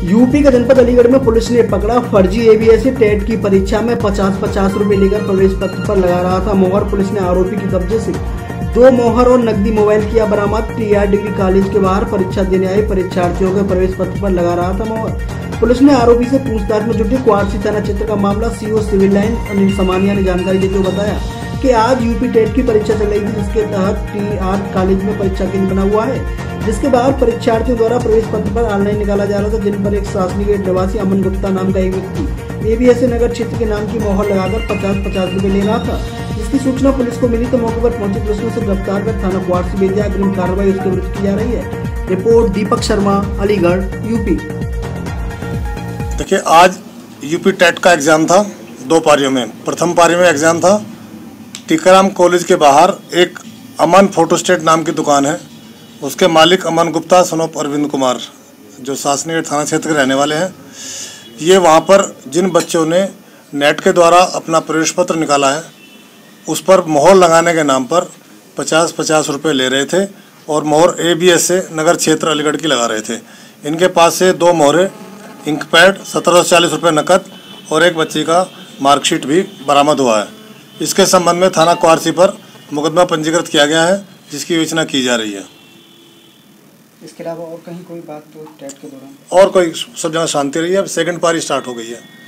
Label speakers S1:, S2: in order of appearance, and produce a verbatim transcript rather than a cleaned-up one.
S1: UP के जनपद अलीगढ़ में पुलिस ने पकड़ा फर्जी एबीएस टेट की परीक्षा में पचास पचास रुपए लेकर प्रवेश पत्र पर लगा रहा था मोहर। पुलिस ने आरोपी की कब्जे से दो मोहर और नकदी मोबाइल किया बरामद। टीआर डिग्री कॉलेज के बाहर परीक्षा देने आए परीक्षार्थियों के प्रवेश पत्र पर लगा रहा था मोहर। पुलिस ने आरोपी से पूछताछ में जुटी। क्वारसी थाना क्षेत्र का मामला CO civil line Anil Samaniya ने जानकारी देते हुए बताया कि आज यूपी टेट की परीक्षा चल रही थी, जिसके तहत टीआर कॉलेज में परीक्षा केंद्र बना हुआ है, जिसके बाद परीक्षार्थियों द्वारा प्रवेश पत्र पर ऑनलाइन निकाला जा रहा था, जिन पर एक शासनी गेट निवासी अमन गुप्ता नाम का एक व्यक्ति एबीएस नगर क्षेत्र के नाम की मोहर लगाकर पचास पचास रुपए ले रहा था। जिसकी सूचना पुलिस को मिली तो मौके पर पहुंची पुलिस ने उसे गिरफ्तार कर थाना क्वारसी भेज दिया। अग्रिम कार्रवाई उसके विरुद्ध की जा रही है। Report Deepak Sharma, Aligarh, UP.
S2: देखिए, आज यूपी टेट का एग्जाम था दो पारियों में। प्रथम पारी में एग्जाम था टीकाराम कॉलेज के बाहर एक अमन फोटोस्टेट नाम की दुकान है, उसके मालिक अमन गुप्ता सनोप अरविंद कुमार जो शासनी थाना क्षेत्र के रहने वाले हैं। ये वहाँ पर जिन बच्चों ने नेट के द्वारा अपना प्रवेश पत्र निकाला है उस पर मोहर लगाने के नाम पर पचास पचास रुपये ले रहे थे और मोहर एबीएस से नगर क्षेत्र अलीगढ़ की लगा रहे थे। इनके पास से दो मोहरें, इंक पैड, सत्रह सौ चालीस रुपये नकद और एक बच्चे का मार्कशीट भी बरामद हुआ है। इसके संबंध में थाना क्वारसी पर मुकदमा पंजीकृत किया गया है, जिसकी विवेचना की जा रही है।
S1: इसके अलावा और कहीं कोई बात तो टेट के दौरान
S2: और कोई सब जगह शांति रही है। अब सेकंड पारी स्टार्ट हो गई है।